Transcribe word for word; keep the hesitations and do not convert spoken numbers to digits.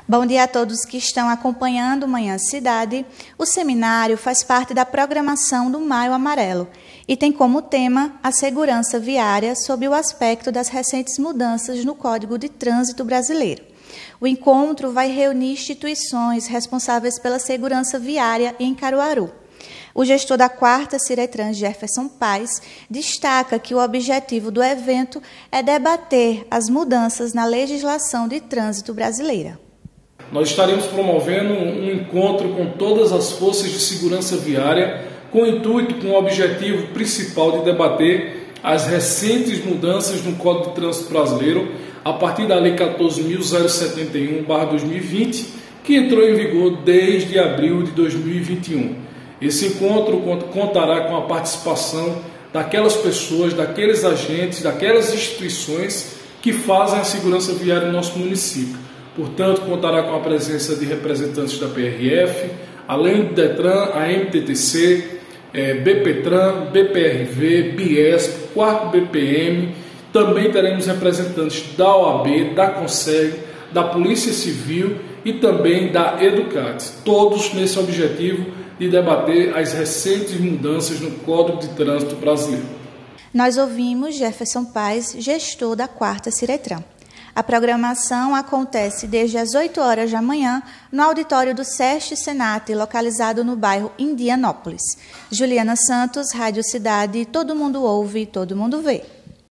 Bom dia a todos que estão acompanhando o Manhã Cidade. O seminário faz parte da programação do Maio Amarelo e tem como tema a segurança viária sob o aspecto das recentes mudanças no Código de Trânsito Brasileiro. O encontro vai reunir instituições responsáveis pela segurança viária em Caruaru. O gestor da quarta Ciretran, Jefferson Paes, destaca que o objetivo do evento é debater as mudanças na legislação de trânsito brasileira. Nós estaremos promovendo um encontro com todas as forças de segurança viária, com o intuito, com o objetivo principal de debater as recentes mudanças no Código de Trânsito Brasileiro, a partir da Lei quatorze mil setenta e um barra dois mil e vinte, que entrou em vigor desde abril de dois mil e vinte e um. Esse encontro contará com a participação daquelas pessoas, daqueles agentes, daquelas instituições que fazem a segurança viária no nosso município. Portanto, contará com a presença de representantes da P R F, além do DETRAN, a M T T C, é, BPTran, B P R V, Biesp, quarto B P M. Também teremos representantes da O A B, da CONSEG, da Polícia Civil e também da Educat. Todos nesse objetivo de debater as recentes mudanças no Código de Trânsito Brasileiro. Nós ouvimos Jefferson Paes, gestor da quarta Ciretran. A programação acontece desde as oito horas da manhã no auditório do SESC Senat, localizado no bairro Indianópolis. Juliana Santos, Rádio Cidade, todo mundo ouve, todo mundo vê.